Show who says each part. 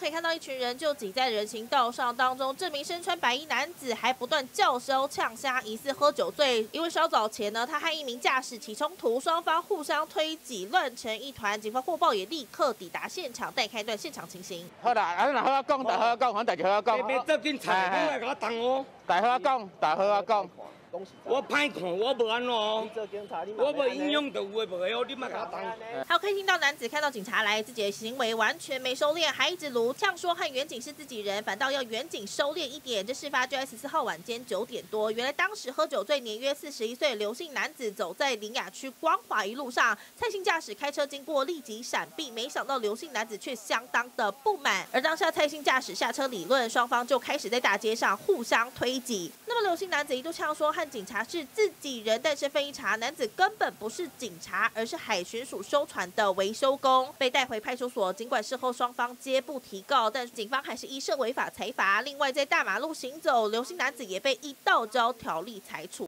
Speaker 1: 可以看到一群人就挤在人行道上当中，这名身穿白衣男子还不断叫嚣呛虾，疑似喝酒醉。因为稍早前呢，他和一名驾驶起冲突，双方互相推挤，乱成一团。警方获报也立刻抵达现场，带开一段现场情形。
Speaker 2: 好啦，好啊讲，大好讲，反正大家好讲。
Speaker 3: 别做警察，我来甲我动哦。
Speaker 2: 大好讲，大好讲。
Speaker 3: 我歹看，我无安怎哦。我无影响到有诶无诶哦，你莫甲我动。
Speaker 1: 还可以听到男子看到警察来，自己的行为完全没收敛，还一直撸呛说和远景是自己人，反倒要远景收敛一点。这事发就在14号晚间9点多，原来当时喝酒醉、年约41岁刘姓男子走在苓雅区光华一路上，蔡姓驾驶开车经过，立即闪避，没想到刘姓男子却相当的不满。而当下蔡姓驾驶下车理论，双方就开始在大街上互相推挤。那么刘姓男子一度呛说和警察是自己人，但是非查，男子根本不是警察，而是海巡署收船的维修工，被带回派出所。尽管事后双方皆不提告，但警方还是依涉违法裁罚。另外，在大马路行走，刘姓男子也被依道交条例裁处。